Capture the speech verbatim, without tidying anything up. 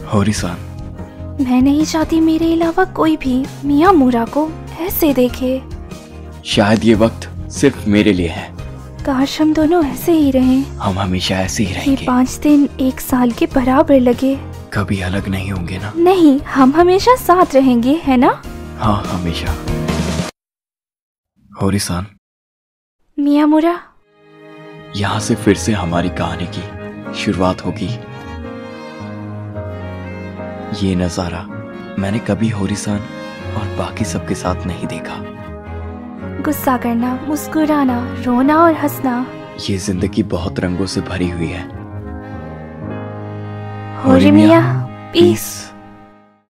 होरी-सान, मैं नहीं चाहती मेरे अलावा कोई भी मियामुरा को ऐसे देखे। शायद ये वक्त सिर्फ मेरे लिए है। काश हम दोनों ऐसे ही रहें। हम हमेशा ऐसे ही ये रहेंगे। पाँच दिन एक साल के बराबर लगे। कभी अलग नहीं होंगे ना? नहीं, हम हमेशा साथ रहेंगे, है ना? हाँ, हमेशा। होरी-सान, मियामुरा, यहाँ से फिर से हमारी कहानी की शुरुआत होगी। ये नजारा मैंने कभी होरी-सान और बाकी सबके साथ नहीं देखा। गुस्सा करना, मुस्कुराना, रोना और हंसना। ये जिंदगी बहुत रंगों से भरी हुई है। होरी मिया, पीस।